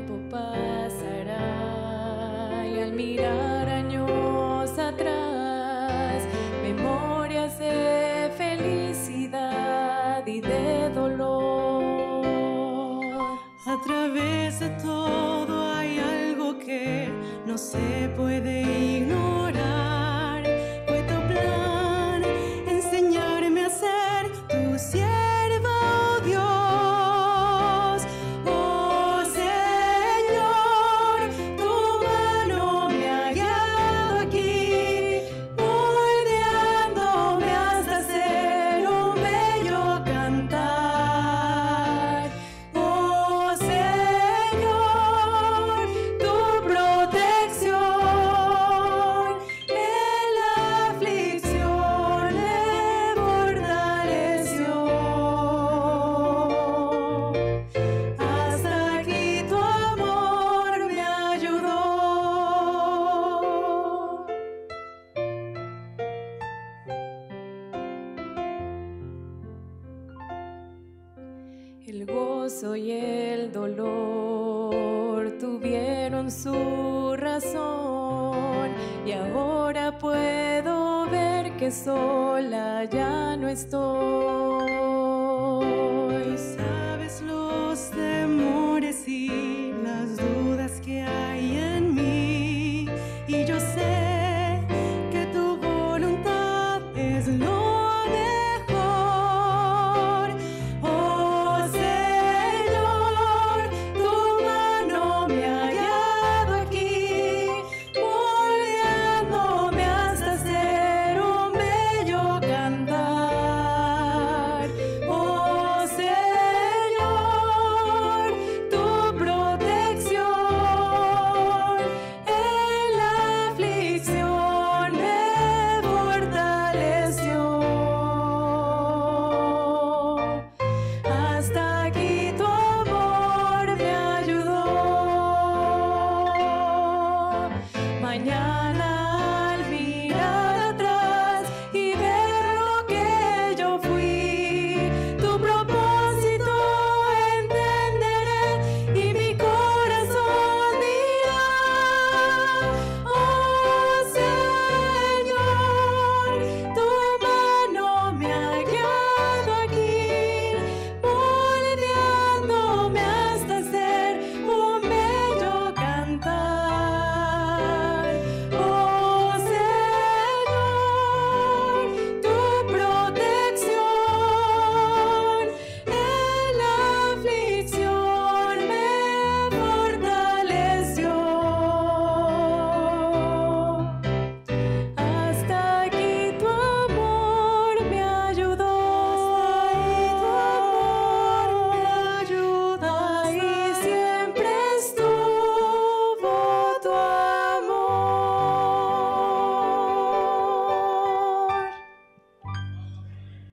tiempo pasará y al mirar años atrás, memorias de felicidad y de dolor. A través de todo hay algo que no se puede ignorar. Fue tu plan enseñarme a ser tu sierva, oh Dios. Oh Señor, tu mano me ha guiado aquí, moldeándome hasta ser un bello cantar. Oh Señor, tu protección en la aflicción me fortaleció. Hasta aquí tu amor me ayudó. El gozo y el dolor tuvieron su razón y ahora puedo ver que sola ya no estoy. Sabes los temores y las dudas que hay en